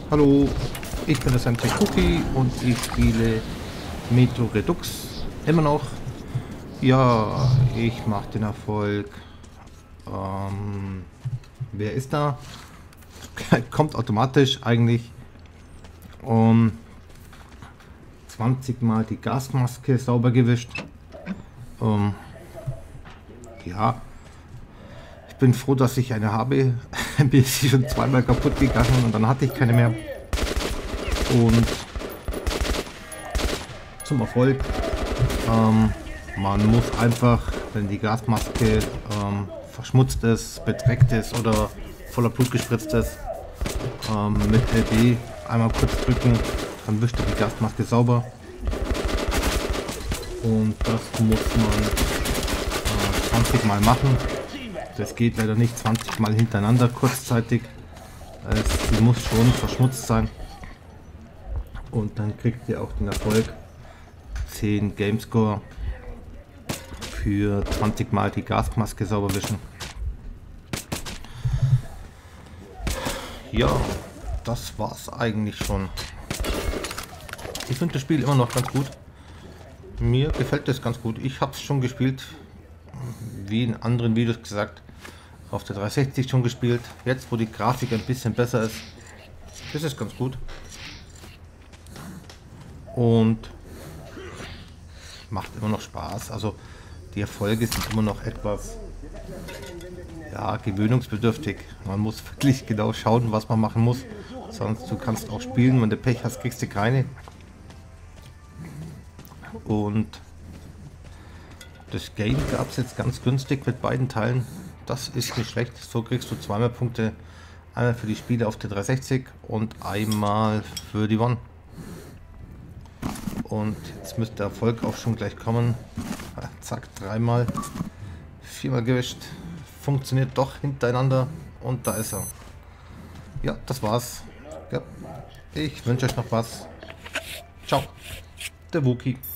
Hallo, ich bin der Samtech Cookie und ich spiele Metro Redux immer noch. Ja, ich mache den Erfolg. Wer ist da? Kommt automatisch eigentlich. 20 Mal die Gasmaske sauber gewischt. Ja, ich bin froh, dass ich eine habe. Mir ist sie schon zweimal kaputt gegangen und dann hatte ich keine mehr. Und zum Erfolg, man muss einfach, wenn die Gasmaske verschmutzt ist, bedreckt ist oder voller Blut gespritzt ist, mit LB einmal kurz drücken, dann wischt er die Gasmaske sauber. Und das muss man 20 Mal machen. Das geht leider nicht 20 Mal hintereinander kurzzeitig. Sie muss schon verschmutzt sein. Und dann kriegt ihr auch den Erfolg 10 Gamescore für 20 Mal die Gasmaske sauber wischen. Ja, das war's eigentlich schon. Ich finde das Spiel immer noch ganz gut. Mir gefällt das ganz gut. Ich habe es schon gespielt, wie in anderen Videos gesagt, auf der 360 schon gespielt. Jetzt, wo die Grafik ein bisschen besser ist, ist es ganz gut. Und macht immer noch Spaß. Also die Erfolge sind immer noch etwas, ja, gewöhnungsbedürftig. Man muss wirklich genau schauen, was man machen muss. Sonst du kannst auch spielen, wenn du Pech hast, kriegst du keine. Und das Game gab es jetzt ganz günstig mit beiden Teilen. Das ist nicht schlecht. So kriegst du zweimal Punkte. Einmal für die Spiele auf der 360 und einmal für die One. Und jetzt müsste der Erfolg auch schon gleich kommen. Zack, 3-mal, 4-mal gewischt. Funktioniert doch hintereinander und da ist er. Ja, das war's. Ja, ich wünsche euch noch was. Ciao, der Wookie.